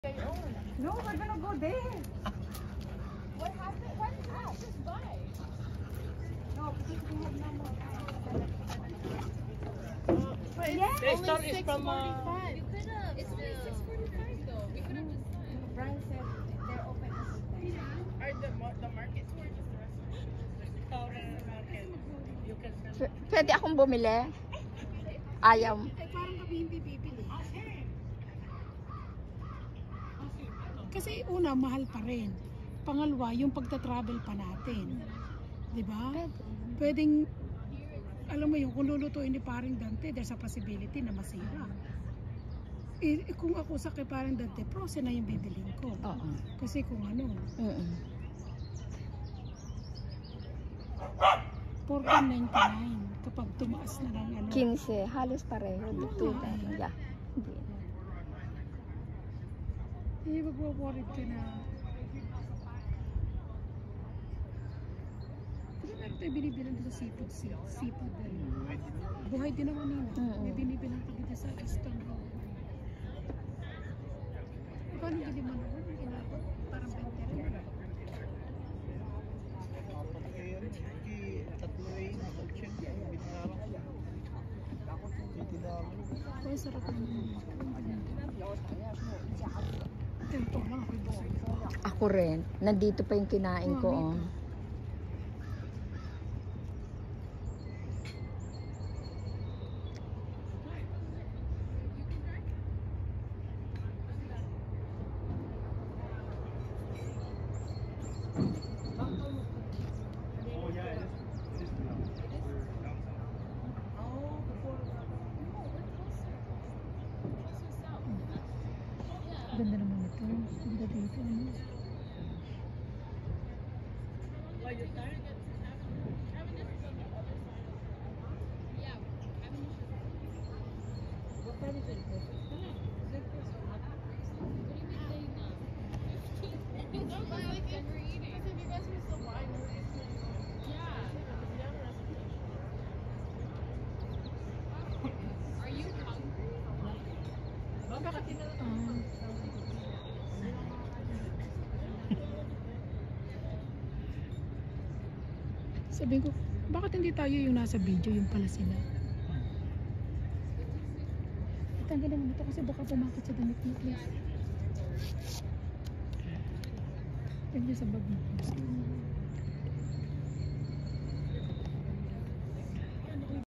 No, we're gonna go there. What happened? Why did you just buy? No, because we have no more time. Yes, They only start 6:45. from, You could have. It's only 6:45 though. We could have just done. Brian said they're open until 10. Are the market or just the restaurant? Market. You can sell. Pwede akong bumili? Ayaw. Ay, parang kami hindi bibili. Kasi una, mahal pa rin. Pangalawa, yung pagta-travel pa natin. Diba? Pwedeng, alam mo yun, kung lulutuin ni paring Dante, there's a possibility na masira. Kung ako sa kay paring Dante, frozen na yung bibiling ko. Oo. Kasi kung ano, 14.99 kapag tumaas na ng ano. 15, halos pareho. Tulad. Yeah. Hindi. Hindi magwawarid ka na. Kasi meron tayo binibilang dito seafood. Seafood din. Buhay din naman nila. May binibilang ka dito sa Eastern Road. Paano hindi mo naman? Parang 20 rin. Ay, sarap naman. Tempo lang ako doon. Ako rin. Nandito pa yung kinain ko. Oh. Ganda naman ito. Ganda dito. Ano? Sabi ko, bakit hindi tayo yung nasa video, yung pala sila? Tanggalin mo ito kasi baka pumakit sa damit mo, please. Pwede sa bag mo.